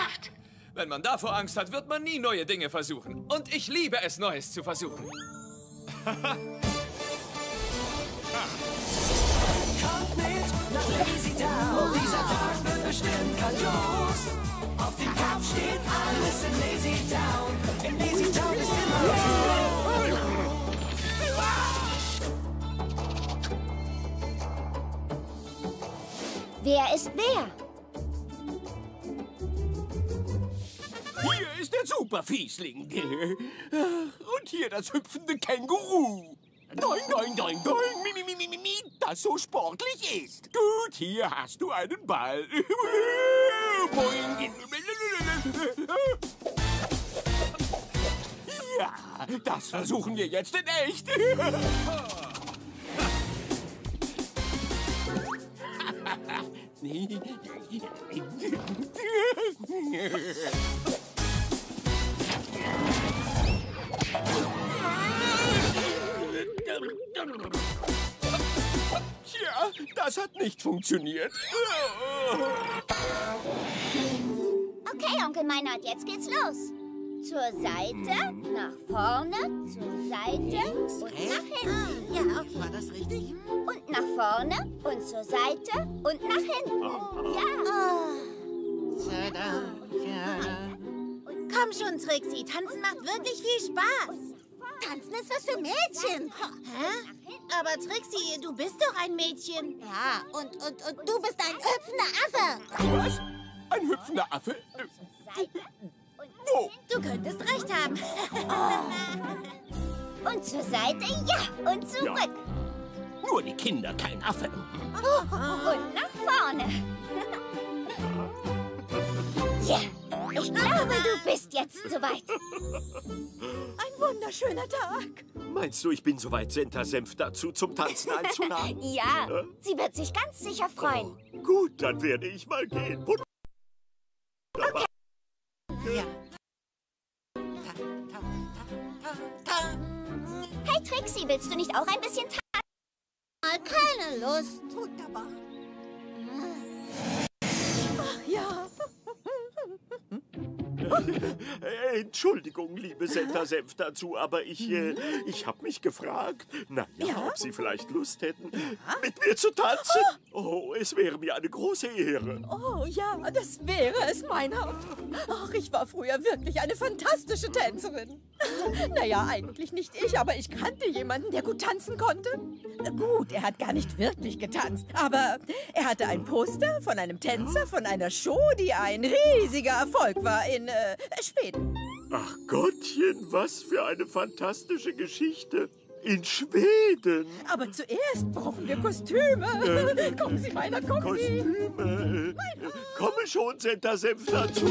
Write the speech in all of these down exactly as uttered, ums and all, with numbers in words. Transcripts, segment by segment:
geschafft. Wenn man davor Angst hat, wird man nie neue Dinge versuchen. Und ich liebe es, Neues zu versuchen. Kommt mit nach Lazy Town. Dieser Tag wird bestimmt grandios. Auf dem Kopf steht alles in Lazy Town. In Lazy Town ist immer los. Wer ist wer? Hier ist der Superfiesling. Und hier das hüpfende Känguru. Doing, doing, doing, doing, mi, mi, mi, mi, mi, mi, das so sportlich ist. Gut, hier hast du einen Ball. Boing. Ja, das versuchen wir jetzt in echt. Tja, das hat nicht funktioniert. Okay, Onkel Meinert, jetzt geht's los. Zur Seite, nach vorne, zur Seite und nach hinten. Ja, okay. War das richtig? Und nach vorne und zur Seite und nach hinten. Ja. Tada, tada. Komm schon, Trixie. Tanzen macht wirklich viel Spaß. Tanzen ist was für Mädchen. Hä? Aber Trixie, du bist doch ein Mädchen. Ja, und, und, und du bist ein hüpfender Affe. Was? Ein hüpfender Affe? Wo? Du könntest recht haben. Und zur Seite, ja, und zurück. Ja. Nur die Kinder, kein Affe. Und nach vorne. Ja, ich glaube, du bist jetzt soweit. Ein wunderschöner Tag. Meinst du, ich bin soweit, Senta Senf dazu zum Tanzen einzuladen? Ja, sie wird sich ganz sicher freuen. Oh, gut, dann werde ich mal gehen. Wunderbar. Okay. Ja. Ta, ta, ta, ta. Hey Trixie, willst du nicht auch ein bisschen tanzen? Keine Lust. Wunderbar. Ach ja. Entschuldigung, liebe Senta Senf dazu, aber ich, äh, ich habe mich gefragt, na ja, Ja? ob Sie vielleicht Lust hätten, mit mir zu tanzen. Oh, es wäre mir eine große Ehre. Oh ja, das wäre es meinhaft. Ach, ich war früher wirklich eine fantastische Tänzerin. Naja, eigentlich nicht ich, aber ich kannte jemanden, der gut tanzen konnte. Gut, er hat gar nicht wirklich getanzt, aber er hatte ein Poster von einem Tänzer von einer Show, die ein riesiger Erfolg war in äh, Schweden. Ach Gottchen, was für eine fantastische Geschichte. In Schweden. Aber zuerst brauchen wir Kostüme. Äh, kommen Sie, meiner, kommen Sie. Kostüme. Komme schon, Senta Senf dazu.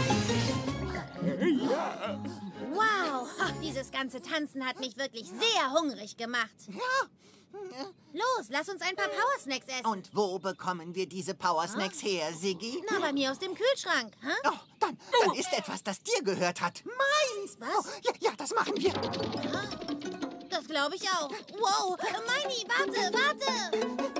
Ja. Wow, ach, dieses ganze Tanzen hat mich wirklich sehr hungrig gemacht. Ja. Los, lass uns ein paar Powersnacks essen. Und wo bekommen wir diese Powersnacks her, Siggi? Na, bei mir aus dem Kühlschrank. Hä? Oh, dann, dann ist etwas, das dir gehört hat. Meins! Was? Oh, ja, ja, das machen wir. Das glaube ich auch. Wow, Meini, warte, warte.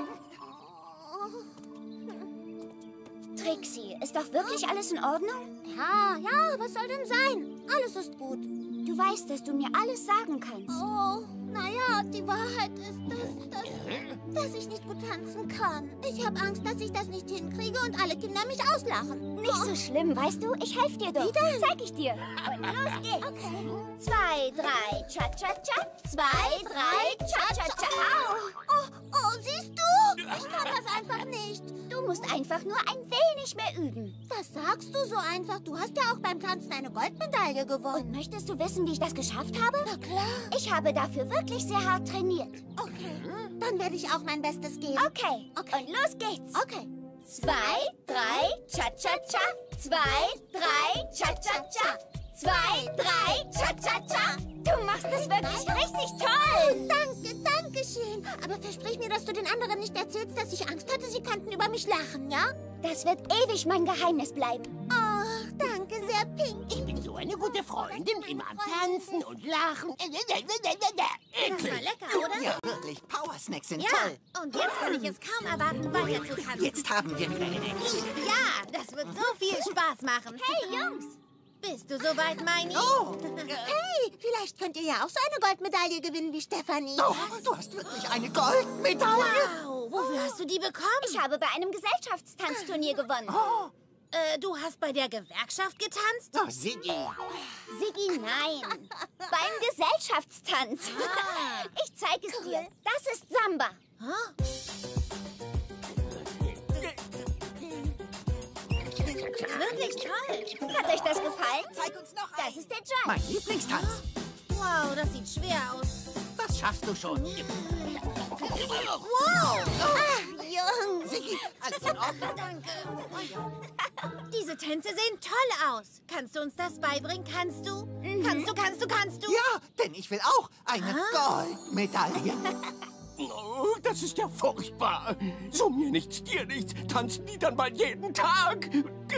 Trixie, ist doch wirklich alles in Ordnung? Ja, ja, was soll denn sein? Alles ist gut. Du weißt, dass du mir alles sagen kannst. Oh, naja, die Wahrheit ist, dass, dass, dass ich nicht gut tanzen kann. Ich habe Angst, dass ich das nicht hinkriege und alle Kinder mich auslachen. Nicht so schlimm, weißt du? Ich helfe dir doch. Wie denn? Zeig ich dir. Und los geht's. Okay. Zwei, drei, cha-cha-cha. Zwei, drei, cha-cha-cha. Au. Oh, oh, siehst du? Ich kann das einfach nicht. Du musst einfach nur ein wenig mehr üben. Das sagst du so einfach. Du hast ja auch beim Tanzen eine Goldmedaille gewonnen. Und möchtest du wissen, wie ich das geschafft habe? Na klar. Ich habe dafür wirklich sehr hart trainiert. Okay, dann werde ich auch mein Bestes geben. Okay, Okay. und los geht's. Okay. Zwei, drei, cha-cha-cha. Zwei, drei, cha-cha-cha. Zwei, drei, cha-cha-cha. Du machst es wirklich richtig toll. Danke, danke schön. Aber versprich mir, dass du den anderen nicht erzählst, dass ich Angst hatte, sie könnten über mich lachen, ja? Das wird ewig mein Geheimnis bleiben. Oh, danke sehr, Pink. Ich bin so ein eine gute Freundin, immer am Tanzen und Lachen. Das war lecker, oder? Ja, wirklich. Powersnacks sind Ja, toll. und jetzt kann ich es kaum erwarten, weiter zu tanzen. Jetzt haben wir wieder Energie. Ja, das wird so viel Spaß machen. Hey, Jungs! Bist du soweit, Meini? Oh, Hey, vielleicht könnt ihr ja auch so eine Goldmedaille gewinnen wie Stefanie. oh, du hast wirklich eine Goldmedaille. Wow, wofür hast du die bekommen? Ich habe bei einem Gesellschaftstanzturnier gewonnen. Oh, Äh, du hast bei der Gewerkschaft getanzt? oh Siggi. Siggi, nein. Beim Gesellschaftstanz. Ah. Ich zeige es dir. Das ist Samba. Huh? Wirklich toll. Hat euch das gefallen? Zeig uns noch Das einen. ist der Jive. Mein Lieblingstanz. Wow, das sieht schwer aus. Das schaffst du schon. Wow! Ah, Jungs! Siggi, alles in Ordnung? Danke. Diese Tänze sehen toll aus. Kannst du uns das beibringen? Kannst du? Kannst du, kannst du, kannst du? Ja, denn ich will auch eine Goldmedaille. Oh, das ist ja furchtbar. So mir nichts, dir nichts. Tanzen die dann bald jeden Tag?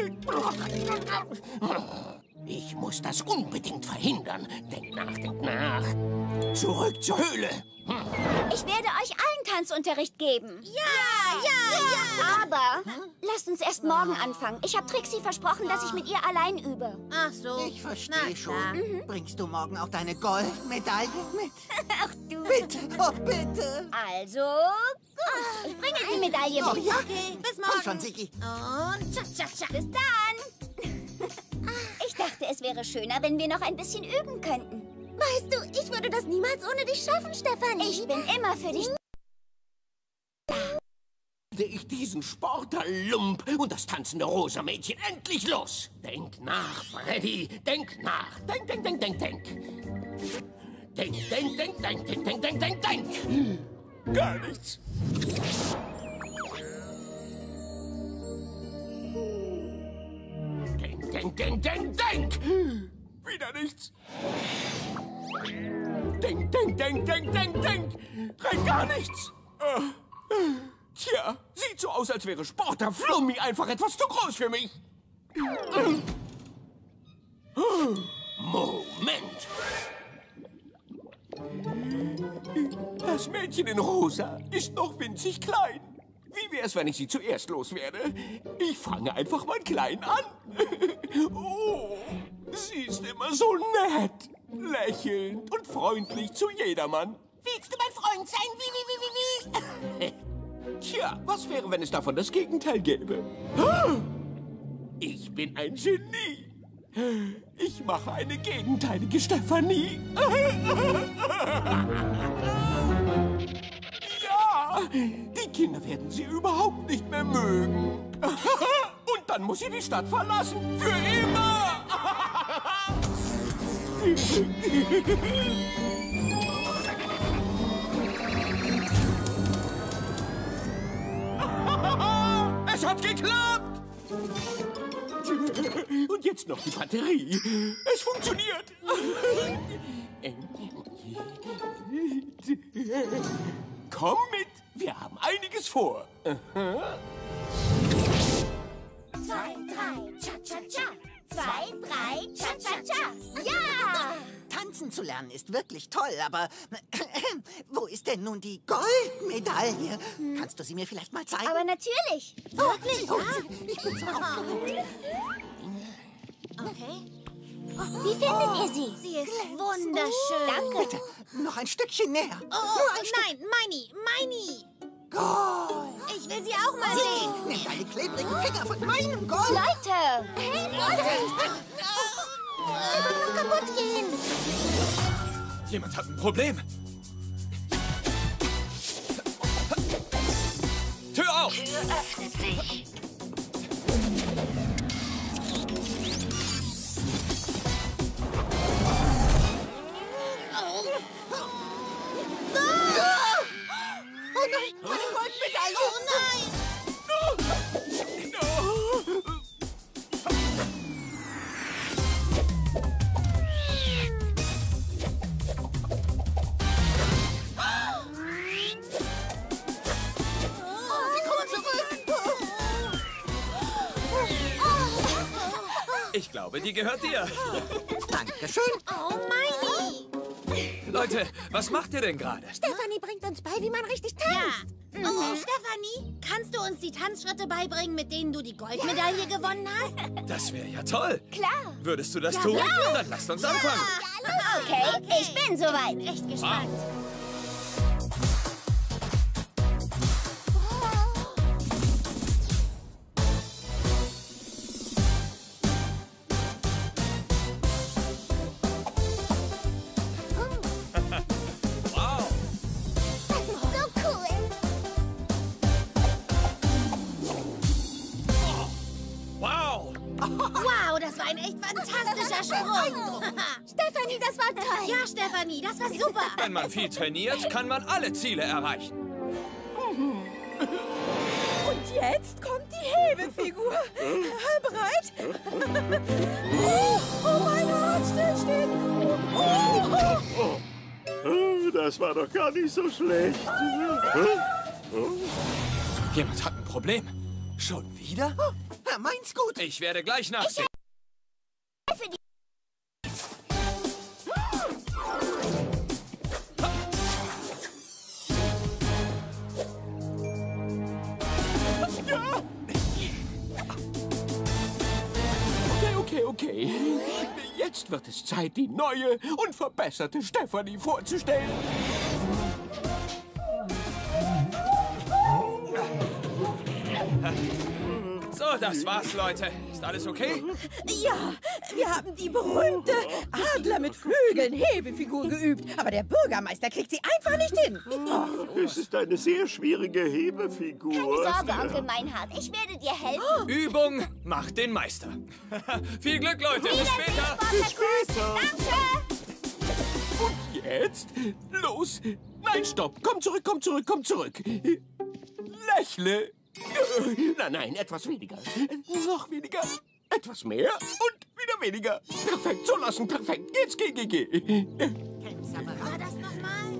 Ich muss das unbedingt verhindern. Denk nach, denk nach. Zurück zur Höhle. Hm. Ich werde euch allen Tanzunterricht geben. Ja, ja, ja! Aber lasst uns erst morgen anfangen. Ich habe Trixie versprochen, dass ich mit ihr allein übe. Ach so. Ich Na verstehe klar. schon. Bringst du morgen auch deine Goldmedaille mit? Ach du. Bitte, oh bitte. Also, gut. Ich bringe die Medaille Oh mit. ja, Okay, bis komm morgen. schon, Siggi. Und tscha, tscha, tscha. Bis dann. Ich dachte, es wäre schöner, wenn wir noch ein bisschen üben könnten. Weißt du, ich würde das niemals ohne dich schaffen, Stefanie. Ich bin immer für dich. Ich diesen Sporterlump und das tanzende rosa Mädchen endlich los. Denk nach, Freddy. Denk nach. Denk, denk, denk, denk, denk. Denk, denk, denk, denk, denk, denk, denk, denk, denk. Gar nichts. Denk, denk, denk, denk, denk. Wieder nichts. Denk, denk, denk, denk, denk, denk. Rein gar nichts. Äh. Tja, sieht so aus, als wäre Sporter Flummi einfach etwas zu groß für mich. Moment. Das Mädchen in Rosa ist noch winzig klein. Wie wär's, wenn ich sie zuerst loswerde? Ich fange einfach mal klein an. Oh, sie ist immer so nett, lächelnd und freundlich zu jedermann. Willst du mein Freund sein? Wie, wie, wie, wie, wie? Tja, was wäre, wenn es davon das Gegenteil gäbe? Ich bin ein Genie. Ich mache eine gegenteilige Stefanie. Ja, die Kinder werden sie überhaupt nicht mehr mögen. Und dann muss sie die Stadt verlassen. Für immer. Es hat geklappt! Und jetzt noch die Batterie. Es funktioniert. Komm mit, wir haben einiges vor. Zwei, drei, cha-cha-cha. Zwei, drei, cha-cha-cha. Ja! Tanzen zu lernen ist wirklich toll, aber wo ist denn nun die Goldmedaille? Kannst du sie mir vielleicht mal zeigen? Aber natürlich. wirklich? Oh, ich bin so aufgeregt. Okay. Wie findet ihr sie? Sie ist wunderschön. Danke. Bitte, noch ein Stückchen näher. Oh, Nur ein nein, Meini, Meini. Gold. Ich will sie auch mal sehen. Nimm deine klebrigen Finger von meinem Gold. Leute! Hey, Vorsicht! Sie wird noch kaputt gehen. Jemand hat ein Problem. Tür auf! Tür öffnet sich. Oh nein, meine Goldmedaille. Oh nein. Sie kommen zurück. glaube, die gehört dir. Dankeschön. Oh, Meini. Leute, was macht ihr denn gerade? Stefanie bringt uns bei, wie man richtig tanzt. Ja. Oh, Stefanie, kannst du uns die Tanzschritte beibringen, mit denen du die Goldmedaille gewonnen hast? Das wäre ja toll. Klar. Würdest du das Ja, tun? ja. Dann lasst uns anfangen. Okay, ich bin soweit. Echt gespannt. Wow. Das ist so cool. Wow. Wow, das war ein echt fantastischer Sprung. Stefanie, das war toll. Ja, Stefanie, das war super. Wenn man viel trainiert, kann man alle Ziele erreichen. Und jetzt kommt die Hebefigur. Bereit? Oh, oh mein Gott, still, still. Oh, oh. Oh, das war doch gar nicht so schlecht. Jemand hat ein Problem. Schon wieder? Na, meins gut. Ich werde gleich nachsehen. Für die Okay, okay, okay. Jetzt wird es Zeit, die neue und verbesserte Stefanie vorzustellen. So, das war's, Leute. Ist alles okay? Ja, wir haben die berühmte Adler mit Flügeln Hebefigur geübt. Aber der Bürgermeister kriegt sie einfach nicht hin. Oh. Es ist eine sehr schwierige Hebefigur. Keine Sorge, Onkel Meinhard. Ich werde dir helfen. Übung macht den Meister. Viel Glück, Leute. Bis später. Bis später. Danke. Und jetzt? Los! Nein, stopp! Komm zurück, komm zurück, komm zurück! Lächle! Nein, nein, etwas weniger. Noch weniger. Etwas mehr und wieder weniger. Perfekt, so lassen, perfekt. Jetzt geh, geh, geh. War das nochmal?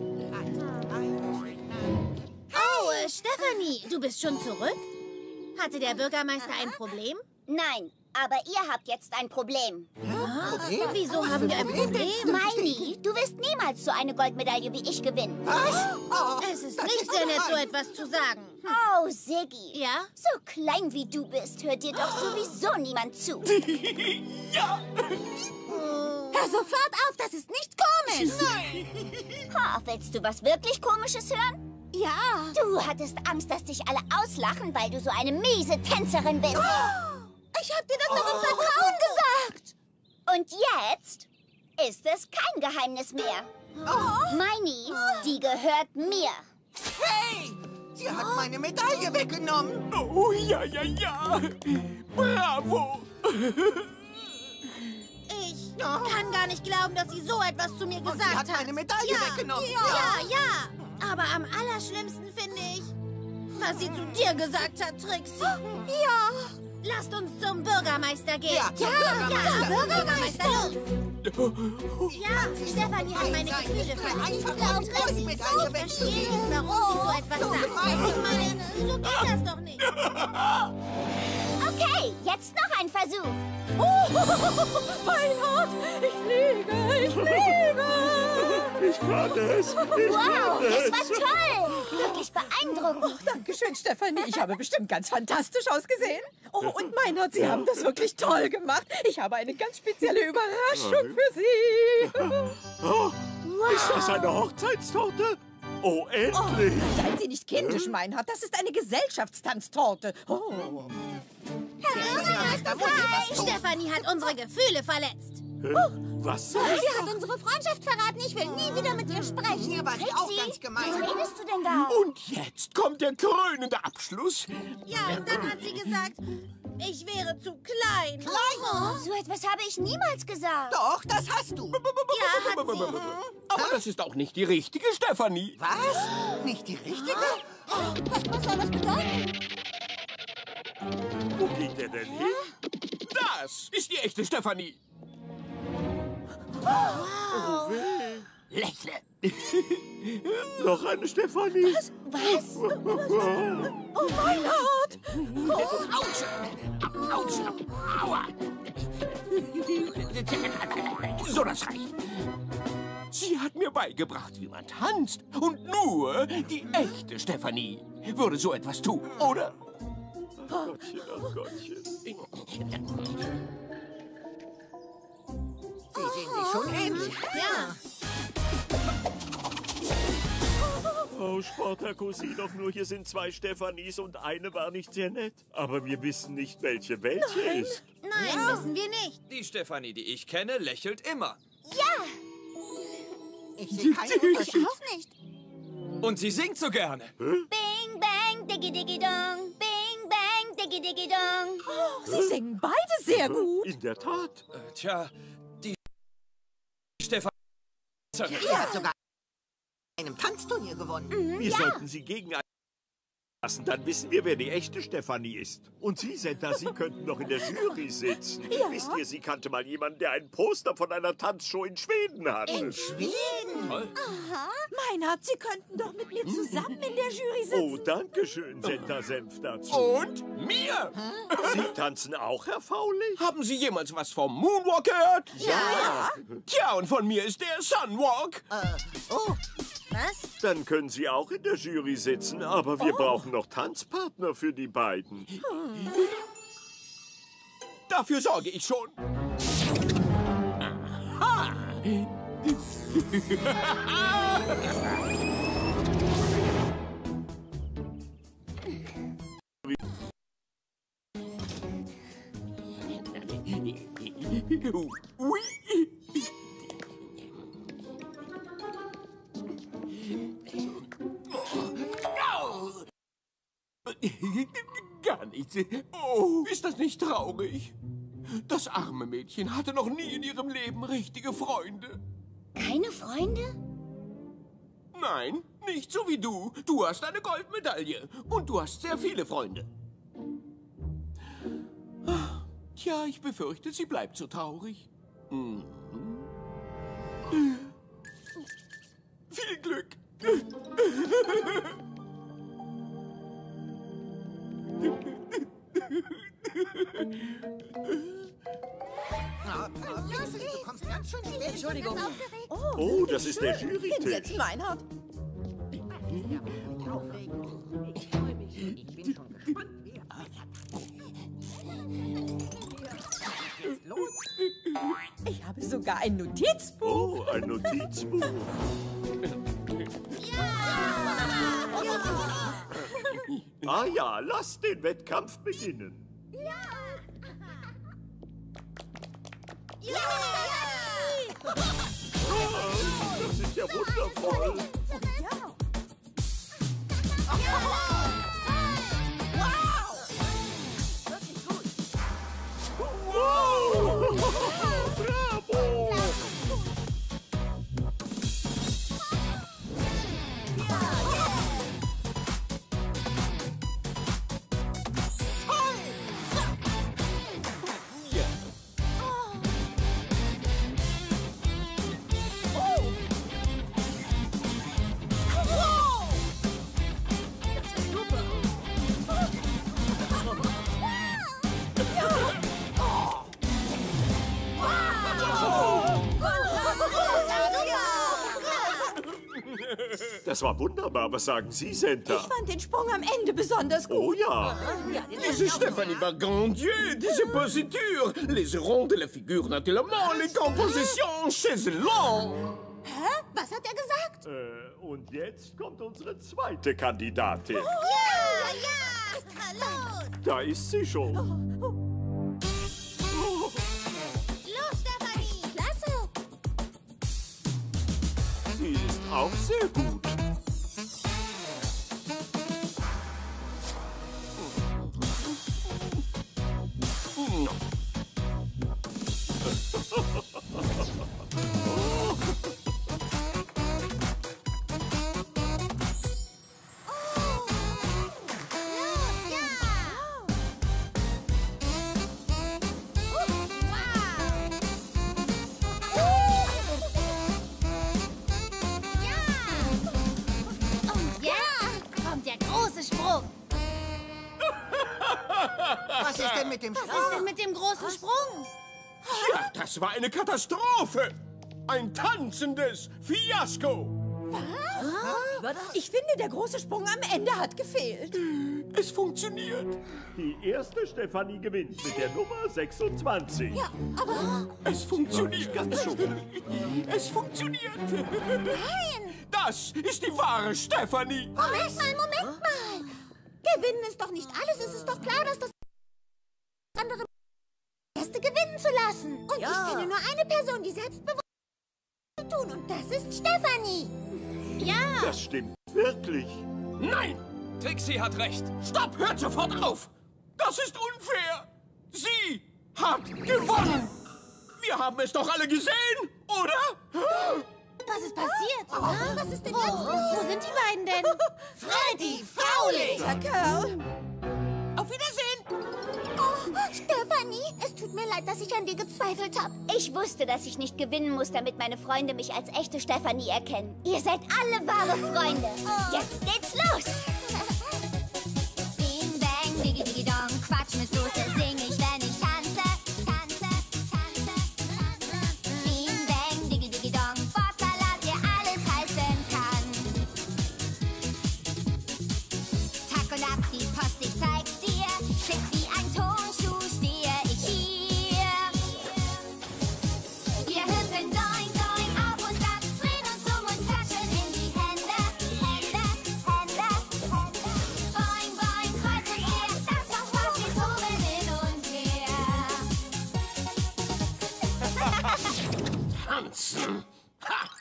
Oh, äh, Stefanie, du bist schon zurück? Hatte der Bürgermeister ein Problem? Nein, aber ihr habt jetzt ein Problem. Problem? Wieso haben wir ein Problem? Meini, du wirst niemals so eine Goldmedaille wie ich gewinnen. Was? Oh, Es ist das nicht ist sehr nett, so gemein. etwas zu sagen. Oh, Siggi. Ja? So klein wie du bist, hört dir doch sowieso niemand zu. Ja! Hör sofort auf, das ist nicht komisch. Ha, willst du was wirklich Komisches hören? Ja. Du hattest Angst, dass dich alle auslachen, weil du so eine miese Tänzerin bist. Ich hab dir das doch im Vertrauen gesagt. Und jetzt ist es kein Geheimnis mehr. Meini, die gehört mir. Hey! Sie hat meine Medaille weggenommen. Oh, ja, ja, ja! Bravo! Ich kann gar nicht glauben, dass sie so etwas zu mir Und gesagt sie hat meine Medaille ja, weggenommen. Ja, ja. Aber am allerschlimmsten finde ich, was sie zu dir gesagt hat, Trixie. Ja. Lasst uns zum Bürgermeister gehen. Ja, zum Bürgermeister. Ja, Bürgermeister. Los. Ja, Stefanie hat meine Sein, Gefühle ich kann verletzt. einfach Und nur die Trixie Goldmedaille so verstehe ich, warum sie so etwas So sagt. gemein. Ich meine, so geht das doch nicht. Okay, jetzt noch ein Versuch. Oh, Meinhard, ich fliege, ich fliege. Ich kann es. Ich Wow, kann das es. war toll. Wirklich beeindruckend. Dankeschön, Stefanie. Ich habe bestimmt ganz fantastisch ausgesehen. Oh, und Meinhard, Sie haben das wirklich toll gemacht. Ich habe eine ganz spezielle Überraschung für Sie. Oh, ist das eine Hochzeitstorte? Oh, endlich. Seien Sie nicht kindisch, Meinhard. Das ist eine Gesellschaftstanztorte. Oh. Bürgermeister muss etwas tun. Stefanie hat unsere Gefühle verletzt. Hä? Was soll Sie hat unsere Freundschaft verraten. Ich will nie wieder mit ihr sprechen. Hier war sie auch ganz gemein. Was redest du denn da? Und jetzt kommt der krönende Abschluss. Ja, und dann hat sie gesagt, ich wäre zu klein. Klein? So etwas habe ich niemals gesagt. Doch, das hast du. Ja, hat sie. Aber das ist auch nicht die richtige Stefanie. Was? Nicht die richtige? Was soll das bedeuten? Wo geht er denn hin? Das ist die echte Stefanie. Oh, weh. Lächle. Noch eine Stefanie. Was? Oh, Meinhard. Autsch! Autsch! Aua! So, das reicht. Sie hat mir beigebracht, wie man tanzt. Und nur die echte Stefanie würde so etwas tun, oder? Gottchen, ach Gottchen. Sie sehen sich schon ähnlich. Ja. Frau Spartakus, sieh doch nur, hier sind zwei Stephanies und eine war nicht sehr nett. Aber wir wissen nicht, welche welche ist. Nein, wissen wir nicht. Die Stefanie, die ich kenne, lächelt immer. Ja, Ich sehe keinen Unterschied. Auch nicht. Und sie singt so gerne. Bing, bang, diggi, diggi, dong. Bing, bang, diggi, diggi, dong. Oh, sie singen beide sehr gut. In der Tat. Äh, tja, die Stefanie... Sie hat sogar einem Tanzturnier gewonnen. Wir sollten sie gegen lassen, dann wissen wir, wer die echte Stefanie ist. Und Sie, Senta, Sie könnten noch in der Jury sitzen. Ja. Wisst ihr, sie kannte mal jemanden, der ein Poster von einer Tanzshow in Schweden hat. In Schweden? Toll. Meinhard, Sie könnten doch mit mir zusammen in der Jury Oh, sitzen. danke schön, Senta Senf dazu. Und mir? Sie tanzen auch, Herr Faulig? Haben Sie jemals was vom Moonwalk gehört? Ja. Tja, und von mir ist der Sunwalk. Äh, oh, Was? Dann können Sie auch in der Jury sitzen, aber wir brauchen noch Tanzpartner für die beiden. Dafür sorge ich schon. Aha. Ui. Gar nichts. Oh, ist das nicht traurig? Das arme Mädchen hatte noch nie in ihrem Leben richtige Freunde. Keine Freunde? Nein, nicht so wie du. Du hast eine Goldmedaille und du hast sehr viele Freunde. Tja, ich befürchte, sie bleibt so traurig. Mhm. Viel Glück. du kommst ganz schön spät. Entschuldigung. Oh, das ist der Jurytisch. Hinsetzen, Meinhard. Ich freue mich. Ich bin schon gespannt, wer. Jetzt los. Ich habe sogar ein Notizbuch. Oh, ein Notizbuch. Ah ja, lass den Wettkampf beginnen. Ah, das ist ja wundervoll. Wow! Bravo! Das war wunderbar. Was sagen Sie, Senta? Ich fand den Sprung am Ende besonders gut. Oh ja. C'est Stéphanie Bargandier, diese Positur. Les ronds de la figure naturellement, les compositions chaiselons. Hä? Was hat er gesagt? Äh, und jetzt kommt unsere zweite Kandidatin. Ja, ja, ja. Los. Da ist sie schon. Los, Stefanie. Klasse. Sie ist auch sehr gut. mit dem Was Sprung? ist denn mit dem großen Sprung? Ja, das war eine Katastrophe. Ein tanzendes Fiasko. Ich finde, der große Sprung am Ende hat gefehlt. Es funktioniert. Die erste Stefanie gewinnt mit der Nummer sechsundzwanzig. Ja, aber... Es funktioniert. Ganz so. Es funktioniert. Nein! Das ist die wahre Stefanie. Moment mal, Moment mal! Gewinnen ist doch nicht alles. Es ist doch klar, dass das andere Erste gewinnen zu lassen. Und ich kenne nur eine Person, die selbstbewusst zu tun. Und das ist Stefanie. Ja. Das stimmt wirklich. Nein! Trixie hat recht. Stopp! Hört sofort auf! Das ist unfair! Sie hat gewonnen! Wir haben es doch alle gesehen, oder? Was ist passiert? Oh, was ist denn jetzt los? Wo sind die beiden denn? Freddy Faulig! Der Kerl. Auf Wiedersehen! Oh, Stefanie, es tut mir leid, dass ich an dir gezweifelt habe. Ich wusste, dass ich nicht gewinnen muss, damit meine Freunde mich als echte Stefanie erkennen. Ihr seid alle wahre Freunde. Jetzt geht's los. Bing, bang, diggi, diggi, dong. Quatsch mit Soße sing ich, wenn ich tanze. Tanze, tanze, tanze. Bing, bang, diggi, diggi, dong. Wortsalat, der alles heißen kann. Zack und ab die Post, ich zeig's dir. Schick wie ein Turnschuh stehe ich hier. Wir hüpfen doing, doing auf und ab, drehen uns um und klatschen in die Hände. Hände, Hände, Hände. Boing, boing, kreuz und quer, das macht Spaß, wir toben hin und her. Tanzen! Ha!